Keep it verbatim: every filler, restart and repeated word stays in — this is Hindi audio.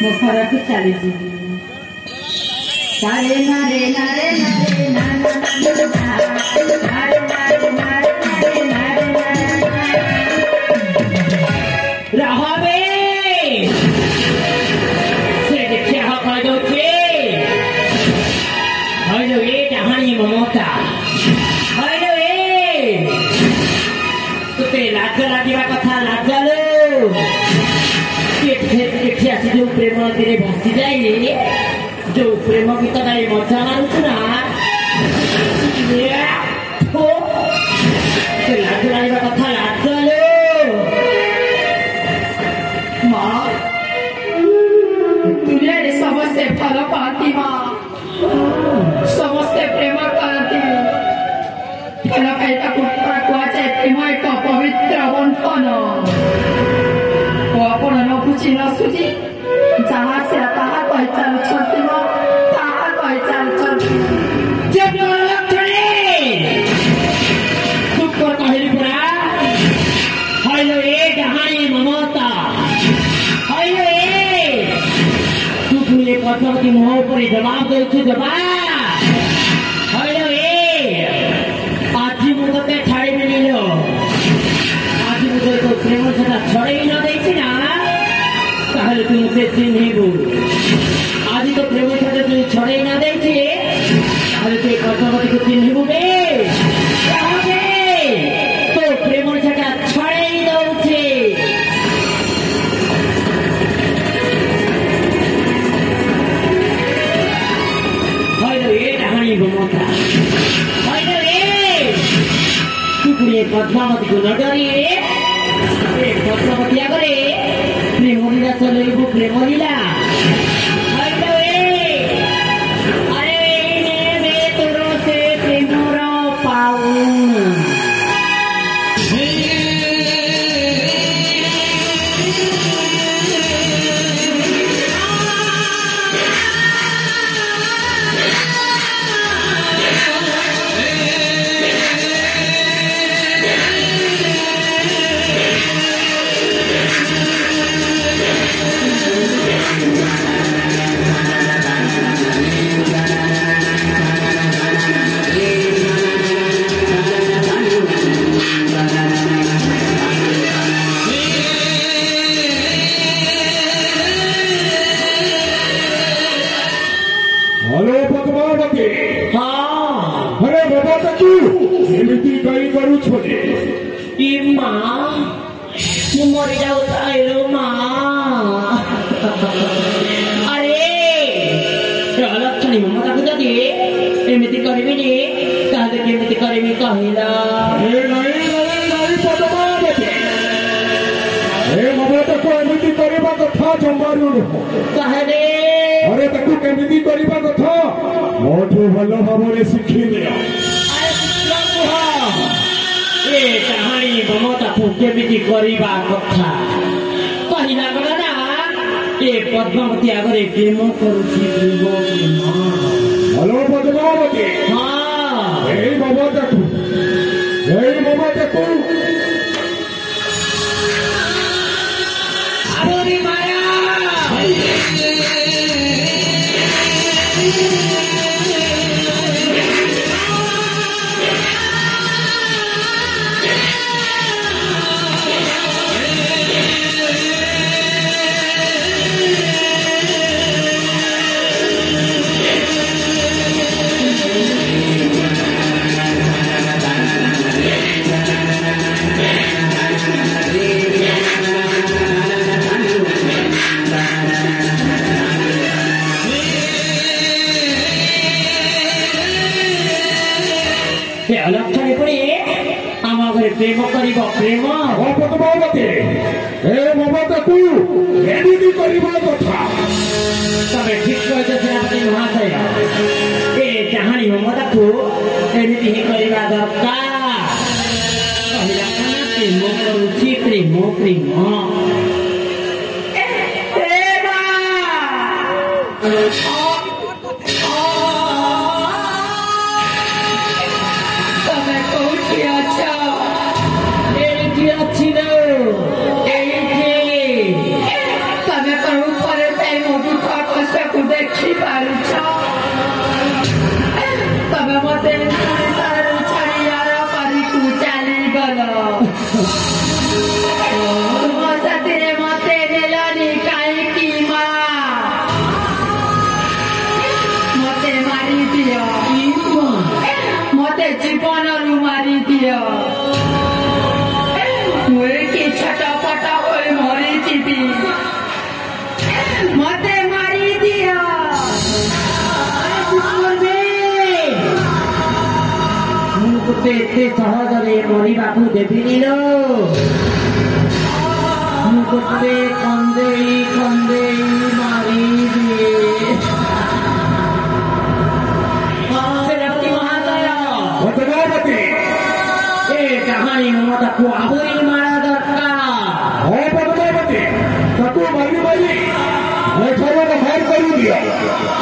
ମୋ ଘରକୁ ଚାଲିଯିବି। ନାରେ ନାରେ ନାରେ ନାରେ ନାରେ ନାରେ ନାରେ ନାରେ ନାରେ ରହବେ ସେ ଦେଖିଆ ହକ ଦଉଛି ହଇଲୋ ଏ ଡାହାଣୀ ମମତା ହଇଲୋ ଏ ତୋତେ ଲାଜ ଲାଗିବା କଥା ଲାଜ ଲୋ ଏଠି ଆସି ଯୋଉ ପ୍ରେମ ନଦୀରେ ଭାସି ଯାଇ ଯୋଉ ପ୍ରେମ ଗୀତଟା ମଜା ମାରୁଛୁ ନା ଲାଜ ଲାଗିବା କଥା ଲାଜ ଲୋ ମା ଦୁନିଆରେ ସମସ୍ତେ ଭଲ ପାଆନ୍ତି ମା ସମସ୍ତେ ପ୍ରେମ କରନ୍ତି ଭଲ ପାଇବାକୁ କୁହାଯାଏ ପ୍ରେମ ଏକ ପବିତ୍ର ବନ୍ଧନ ଆପଣ ନ ବୁଝି ନ ସୁଝି ଯାହା ସେ ତାହା କହି ଚାଲୁଛନ୍ତି ମା ତାହା କହି ଚାଲୁଛନ୍ତି କହିଲି ପୁରା ହଇଲୋ ଏ ଡାହାଣୀ ମମତା ହଇଲୋ ଏ ତୁ ପୁଣି ଏ ପଦ୍ମବତୀ ମୁହଁ ଉପରେ ଜବାବ ଦେଉଛୁ ଜବାବ ହଇଲୋ ଏ ଆଜି ମୁଁ ତତେ ଛାଡ଼ିବିନି ଲୋ ଆଜି ମୁଁ ତୋ ପ୍ରେମ ସେଟା ଛଡ଼େଇ ନ ଦେଇଛି ନା ତାହେଲେ ତୁ ମତେ ଚିହ୍ନିବୁ ଆଜି ତ ପ୍ରେମ ସେଟା ତୁ ଛଡ଼େଇ ନ ଦେଇଛି ତାହେଲେ ତୁ ପଦ୍ମବତୀକୁ ଚିହ୍ନିବୁ ବେ तो प्रेम सेटा छड़े दौचे हईलो ए डाहाणी ममता हईलो ए तू पुणी पद्मावती को न डरी पद्मावती आगे प्रेम लीला चलू प्रेम लीला हईलो ए अरे तोर से प्रेमर पाऊन मरी जाऊ माँ अरे लक्ष्मी ममता को जदि एमती करबिनी ताहले केमती करबी कहला ममता को एमती करबा कथा जंबारू कहले अरे ताकू केमती करबा कथा मोठू भल भाव शिखी दिया कहानी ममता को केमिति करबा कथा कहला गला ना ए पद्मावती आगे प्रेम करुछि हेलो पद्मावती हाँ ए ममता को ए ममता को अरे माया लक्ष्मी पुणी आम घरे प्रेम कर प्रेम पद्मावती ए ममता को एमती करबा कथा तबे ठीक कहते सेनापति महाशय ए कहानी ममता को एमती ही करबा दरकार कहला प्रेम करुछि प्रेम प्रेम तमें କଷ୍ଟକୁ ଦେଖିପାରୁଛ ତମେ ମତେ ଓଡ଼ିଶାରୁ ଛାଡ଼ି ଆର ପାରିକୁ ଚାଲିଗଲ ତୁମ ସାଥିରେ ମତେ ନେଲନି କାହିଁକି ମା ମତେ ମାରିଦିଅ ମତେ ଜୀବନରୁ ମାରିଦିଅ ମୁଁ କି ଛଟପଟ ହୋଇ ମରିଯିବି ମତେ ମାରିଦିଅ ମୁଁ ତୋତେ ଏତେ ସହଜରେ ମରିବାକୁ ଦେବିନି ଲୋ ମୁଁ ତୋତେ କନ୍ଦେଇ କନ୍ଦେଇ ମାରିଦିଏ ସେନାପତି ମହାଦୟ ପଦ୍ମାବତୀ ଏ ଡାହାଣୀ ମମତାକୁ ଆହୁରି ମାରା ଦରକାର ହଁ ପଦ୍ମାବତୀ ତାକୁ ମାରି ମାରି ଏଠାରୁ ବାହାର କରିଦିଅ